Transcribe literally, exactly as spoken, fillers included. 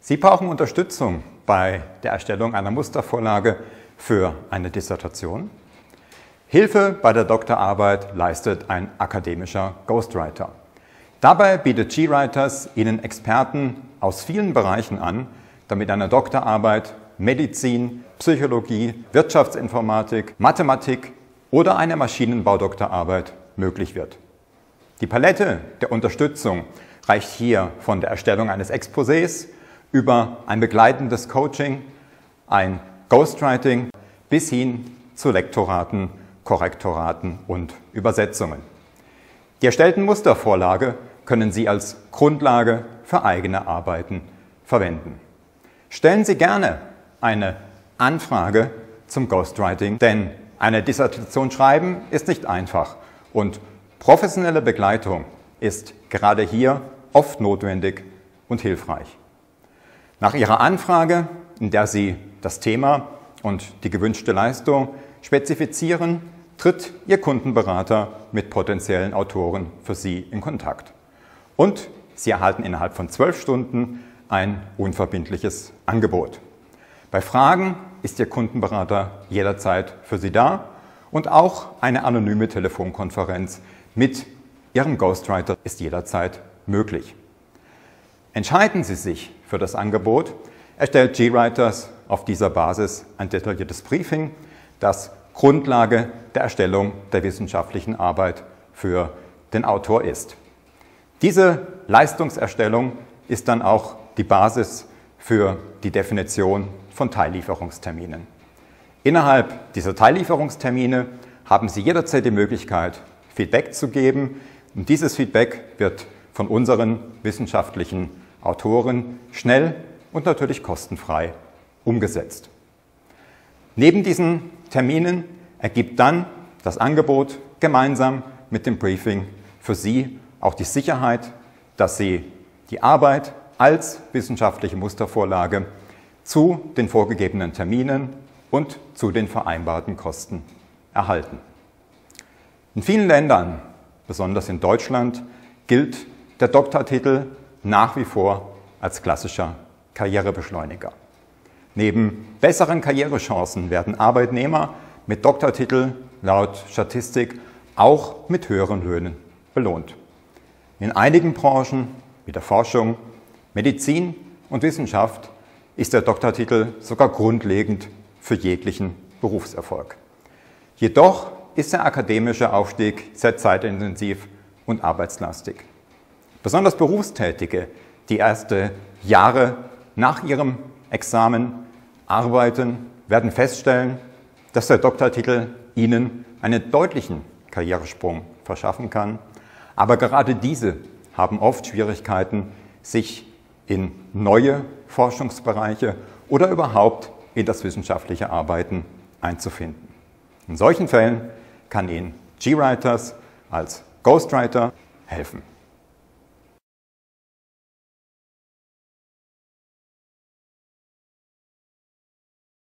Sie brauchen Unterstützung bei der Erstellung einer Mustervorlage für eine Dissertation. Hilfe bei der Doktorarbeit leistet ein akademischer Ghostwriter. Dabei bietet GWriters Ihnen Experten aus vielen Bereichen an, damit eine Doktorarbeit Medizin, Psychologie, Wirtschaftsinformatik, Mathematik oder eine Maschinenbaudoktorarbeit möglich wird. Die Palette der Unterstützung reicht hier von der Erstellung eines Exposés über ein begleitendes Coaching, ein Ghostwriting bis hin zu Lektoraten, Korrektoraten und Übersetzungen. Die erstellten Mustervorlage können Sie als Grundlage für eigene Arbeiten verwenden. Stellen Sie gerne eine Anfrage zum Ghostwriting, denn eine Dissertation schreiben ist nicht einfach und professionelle Begleitung ist gerade hier oft notwendig und hilfreich. Nach Ihrer Anfrage, in der Sie das Thema und die gewünschte Leistung spezifizieren, tritt Ihr Kundenberater mit potenziellen Autoren für Sie in Kontakt. Und Sie erhalten innerhalb von zwölf Stunden ein unverbindliches Angebot. Bei Fragen ist Ihr Kundenberater jederzeit für Sie da und auch eine anonyme Telefonkonferenz mit Ihrem Ghostwriter ist jederzeit möglich. Entscheiden Sie sich für das Angebot, erstellt GWriters auf dieser Basis ein detailliertes Briefing, das Grundlage der Erstellung der wissenschaftlichen Arbeit für den Autor ist. Diese Leistungserstellung ist dann auch die Basis für die Definition von Teillieferungsterminen. Innerhalb dieser Teillieferungstermine haben Sie jederzeit die Möglichkeit, Feedback zu geben. Und dieses Feedback wird von unseren wissenschaftlichen Autoren schnell und natürlich kostenfrei umgesetzt. Neben diesen Terminen ergibt dann das Angebot gemeinsam mit dem Briefing für Sie auch die Sicherheit, dass Sie die Arbeit als wissenschaftliche Mustervorlage zu den vorgegebenen Terminen und zu den vereinbarten Kosten erhalten. In vielen Ländern, besonders in Deutschland, gilt der Doktortitel nach wie vor als klassischer Karrierebeschleuniger. Neben besseren Karrierechancen werden Arbeitnehmer mit Doktortitel laut Statistik auch mit höheren Löhnen belohnt. In einigen Branchen, wie der Forschung, Medizin und Wissenschaft, ist der Doktortitel sogar grundlegend für jeglichen Berufserfolg. Jedoch ist der akademische Aufstieg sehr zeitintensiv und arbeitslastig. Besonders Berufstätige, die erste Jahre nach ihrem Examen arbeiten, werden feststellen, dass der Doktortitel ihnen einen deutlichen Karrieresprung verschaffen kann. Aber gerade diese haben oft Schwierigkeiten, sich in neue Forschungsbereiche oder überhaupt in das wissenschaftliche Arbeiten einzufinden. In solchen Fällen kann Ihnen GWriters als Ghostwriter helfen.